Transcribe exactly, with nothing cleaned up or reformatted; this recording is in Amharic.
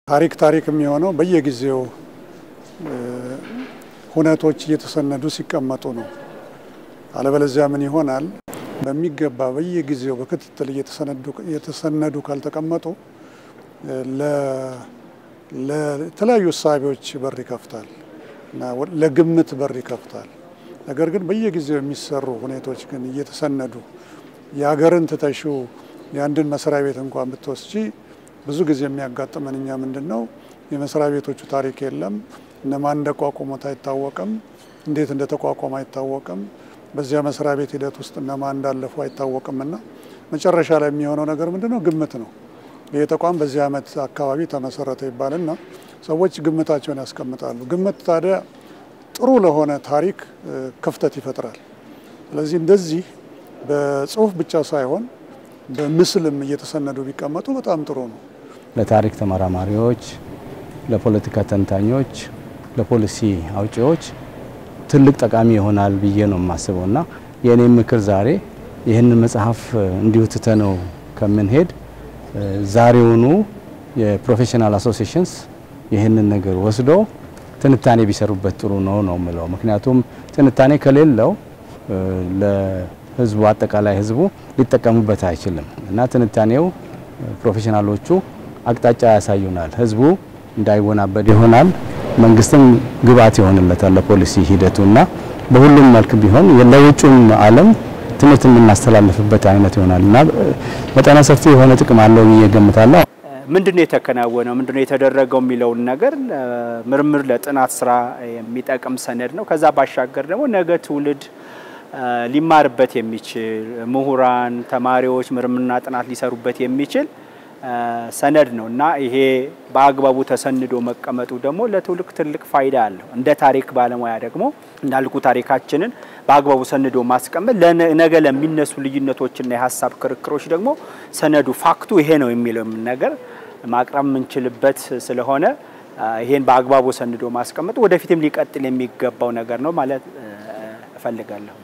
ታሪክ ታሪክ የሚሆነው በየጊዜው ሁነቶች እየተሰነዱ ሲቀመጡ ነው። አለበለዚያ ምን ይሆናል? በሚገባ በየጊዜው በክትትል እየተሰነዱ እየተሰነዱ ካልተቀመጡ ለ ለተለያዩ ሳቢዎች በር ይከፍታል እና ለግምት በር ይከፍታል። ነገር ግን በየጊዜው የሚሰሩ ሁኔታዎች ግን እየተሰነዱ ያገርን ተታሹ ያንድን መስሪያ ቤት እንኳን ብትወስጂ ብዙ ጊዜ የሚያጋጥመንኛ ምንድነው የመስሪያ ቤቶቹ ታሪክ የለም እነማን እንደቋቋሙት አይታወቅም እንዴት እንደተቋቋመ አይታወቅም በዚያ መስሪያ ቤት ሂደት ውስጥ እነማን እንዳለፉ አይታወቅምና መጨረሻ ላይ የሚሆነው ነገር ምንድነው ግምት ነው። የተቋም በዚህ አመት አካባቢ ተመሰረተ ይባልና ሰዎች ግምታቸውን ያስቀምጣሉ። ግምት ታዲያ ጥሩ ለሆነ ታሪክ ክፍተት ይፈጥራል። ስለዚህ እንደዚህ በጽሁፍ ብቻ ሳይሆን በምስልም እየተሰነዱ ቢቀመጡ በጣም ጥሩ ነው። ለታሪክ ተመራማሪዎች፣ ለፖለቲካ ተንታኞች፣ ለፖሊሲ አውጪዎች ትልቅ ጠቃሚ ይሆናል ብዬ ነው የማስበውና የኔ ምክር ዛሬ ይሄንን መጽሐፍ እንዲሁ ተተነው ከመንሄድ ዛሬውኑ የፕሮፌሽናል አሶሲዬሽንስ ይሄንን ነገር ወስዶ ትንታኔ ቢሰሩበት ጥሩ ነው ነው ማለት ምክንያቱም ትንታኔ ከሌለው ለህዝቡ አጠቃላይ ህዝቡ ሊጠቀሙበት አይችልም እና ትንታኔው ፕሮፌሽናሎቹ አቅጣጫ ያሳዩናል ህዝቡ እንዳይወናበድ ይሆናል መንግስትም ግብአት ይሆንለታል ለፖሊሲ ሂደቱና በሁሉም መልኩ ቢሆን የለውጭም ዓለም ትምህርት የምናስተላልፍበት አይነት ይሆናልና በጣም ሰፊ የሆነ ጥቅም አለው ይገምታለሁ። ምንድነው የተከናወነው ምንድነው የተደረገው የሚለው ነገር ምርምር ለጥናት ስራ የሚጠቅም ሰነድ ነው። ከዛ ባሻገር ደግሞ ነገ ትውልድ ሊማርበት የሚችል ምሁራን ተማሪዎች ምርምርና ጥናት ሊሰሩበት የሚችል ሰነድ ነውና ይሄ በአግባቡ ተሰንዶ መቀመጡ ደግሞ ለትውልድ ትልቅ ፋይዳ አለው። እንደ ታሪክ ባለሙያ ደግሞ እንዳልኩ ታሪካችንን በአግባቡ ሰንዶ ማስቀመጥ ለነገ ለሚነሱ ልዩነቶችና የሐሳብ ክርክሮች ደግሞ ሰነዱ ፋክቱ ይሄ ነው የሚለው ነገር ማቅረብ ምንችልበት ስለሆነ ይሄን በአግባቡ ሰንዶ ማስቀመጥ ወደፊትም ሊቀጥል የሚገባው ነገር ነው ማለት እፈልጋለሁ።